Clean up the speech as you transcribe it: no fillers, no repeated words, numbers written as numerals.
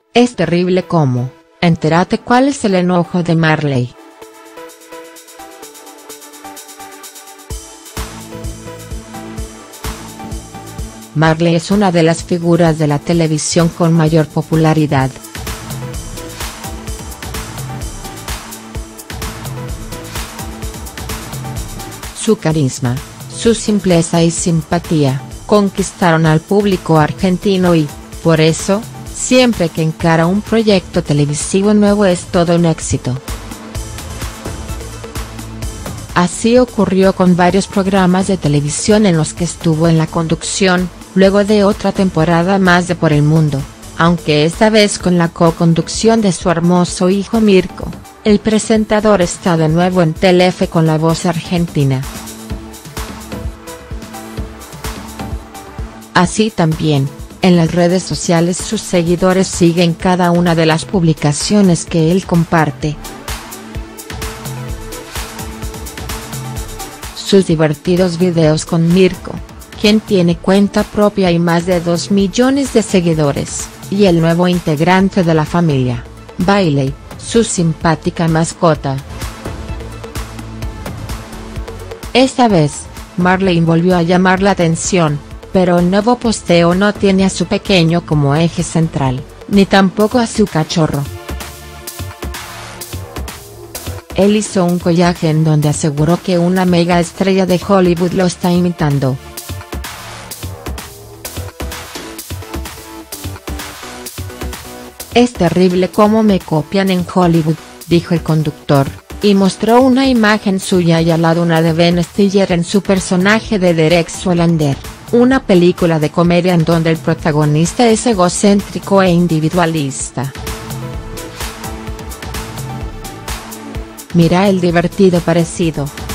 Es terrible cómo, entérate cuál es el enojo de Marley. Marley es una de las figuras de la televisión con mayor popularidad. Su carisma, su simpleza y simpatía, conquistaron al público argentino y, por eso, siempre que encara un proyecto televisivo nuevo es todo un éxito. Así ocurrió con varios programas de televisión en los que estuvo en la conducción, luego de otra temporada más de Por el Mundo, aunque esta vez con la co-conducción de su hermoso hijo Mirko. El presentador está de nuevo en Telefe con la voz argentina. Así también, en las redes sociales sus seguidores siguen cada una de las publicaciones que él comparte. Sus divertidos videos con Mirko, quien tiene cuenta propia y más de 2 millones de seguidores, y el nuevo integrante de la familia, Bailey, su simpática mascota. Esta vez, Marley volvió a llamar la atención, pero el nuevo posteo no tiene a su pequeño como eje central, ni tampoco a su cachorro. Él hizo un collage en donde aseguró que una mega estrella de Hollywood lo está imitando. Es terrible cómo me copian en Hollywood, dijo el conductor, y mostró una imagen suya y al lado una de Ben Stiller en su personaje de Derek Solander, una película de comedia en donde el protagonista es egocéntrico e individualista. Mira el divertido parecido.